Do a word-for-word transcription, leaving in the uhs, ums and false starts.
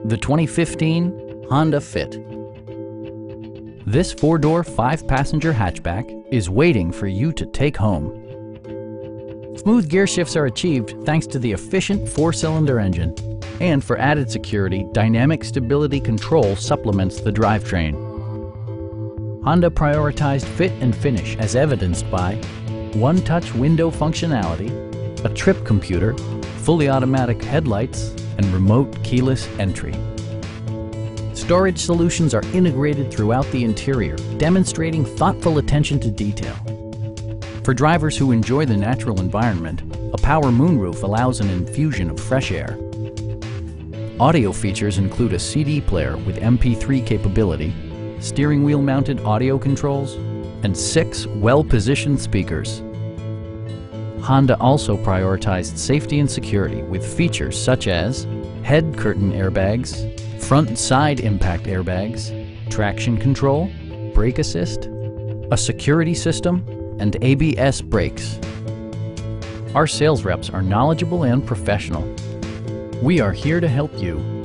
The twenty fifteen Honda Fit. This four-door, five-passenger hatchback is waiting for you to take home. Smooth gear shifts are achieved thanks to the efficient four-cylinder engine. And for added security, dynamic stability control supplements the drivetrain. Honda prioritized fit and finish as evidenced by one-touch window functionality, a trip computer, fully automatic headlights, and remote keyless entry. Storage solutions are integrated throughout the interior, demonstrating thoughtful attention to detail. For drivers who enjoy the natural environment, a power moonroof allows an infusion of fresh air. Audio features include a C D player with M P three capability, steering wheel mounted audio controls, and six well-positioned speakers. Honda also prioritized safety and security with features such as head curtain airbags, front and side impact airbags, traction control, brake assist, a security system, and A B S brakes. Our sales reps are knowledgeable and professional. We are here to help you.